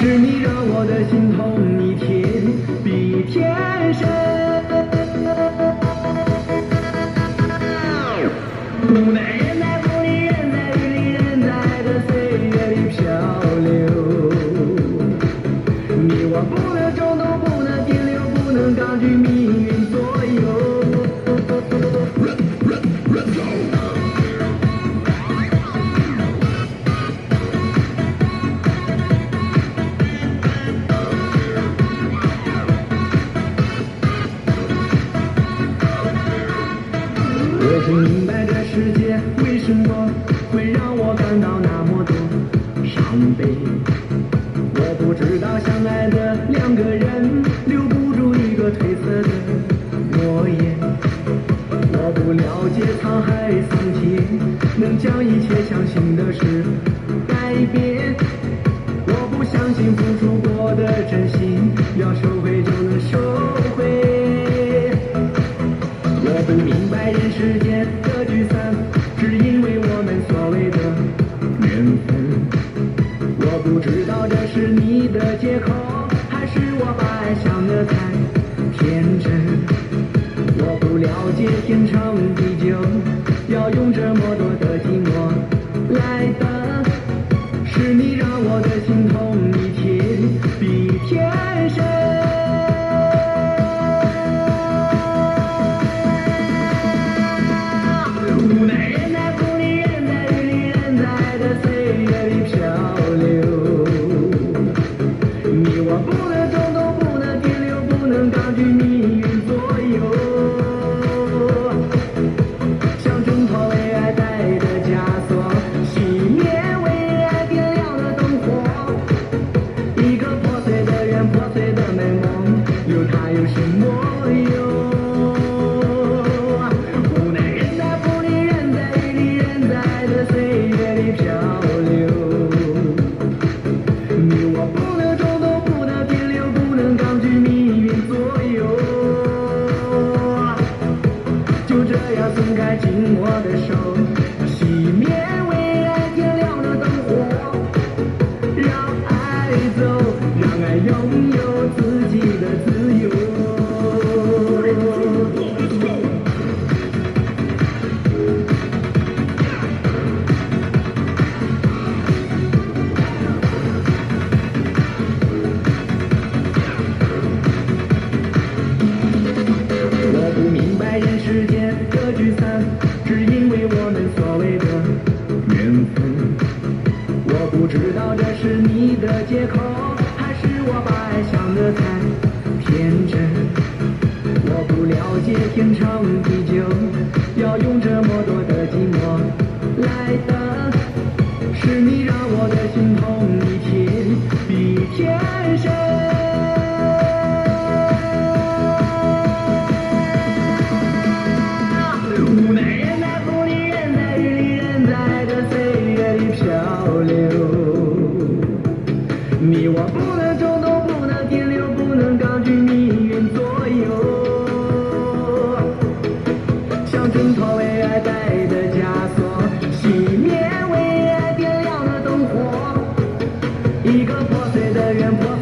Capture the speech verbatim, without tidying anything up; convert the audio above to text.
是你让我的心痛一天比天深。无奈人在风里，人在雨里，人在这岁月里漂流。你我不能冲动，不能停留，不能抗拒命运左右。我不明白这世界为什么会让我感到那么多伤悲。我不知道相爱的两个人留不住一个褪色的诺言。我不了解沧海桑田能将一切相信的事改变。我不相信付出过的真心要收回就能收回。我不明白人世间的聚散，只因为我们所谓的缘分。我不知道这是你的借口，还是我把爱想得太天真。我不了解天长地久，要用这么多的寂寞来等。是你让我的心痛一天比天深。无奈人在风里，人在雨里，人在这岁月里漂流。你我不能冲动，不能停留，不能抗拒命运左右。想挣脱为爱戴的枷锁，熄灭为爱点亮的灯火。一个破碎的圆，破碎的美梦，有它有什么用？岁月里漂流，你我不能冲动，不能停留，不能抗拒命运左右。就这样松开紧握的手，熄灭为爱点亮的灯火，让爱走，让爱拥有自己的自由。人世间的聚散，只因为我们所谓的缘分。我不知道这是你的借口，还是我把爱想得太天真。我不了解天长地久，要用这么多的寂寞来等。是你让我的心痛一天比天深。无奈人在风里，人在雨里，人在这岁月里漂流。你我不能冲动，不能停留，不能抗拒命运左右。想挣脱为爱戴的枷锁，熄灭为爱点亮的灯火。一个破碎的圆。